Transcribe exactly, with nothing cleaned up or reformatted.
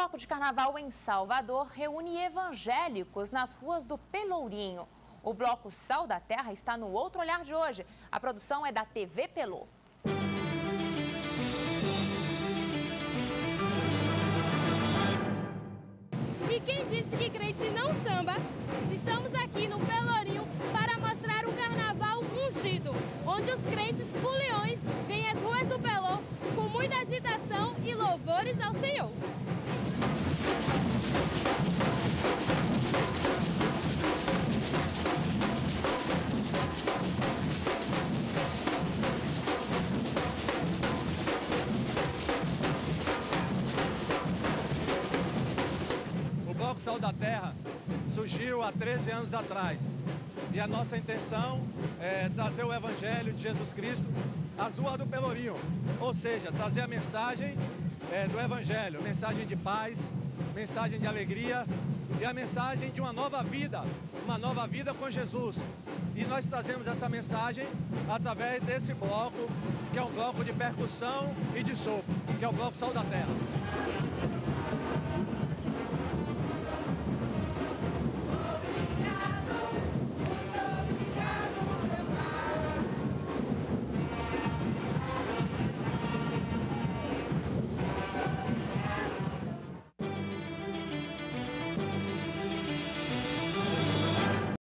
bloco de carnaval em Salvador reúne evangélicos nas ruas do Pelourinho. O bloco Sal da Terra está no Outro Olhar de hoje. A produção é da T V Pelô. E quem disse que crente não samba? Estamos aqui no Pelourinho para mostrar o carnaval ungido, onde os crentes fuliões vêm às ruas do Pelô com muita agitação e louvores ao Senhor. O Bloco Sal da Terra surgiu há treze anos atrás e a nossa intenção é trazer o Evangelho de Jesus Cristo às ruas do Pelourinho, ou seja, trazer a mensagem é, do Evangelho, mensagem de paz, mensagem de alegria e a mensagem de uma nova vida, uma nova vida com Jesus. E nós trazemos essa mensagem através desse bloco, que é um bloco de percussão e de sopro, que é o Bloco Sal da Terra.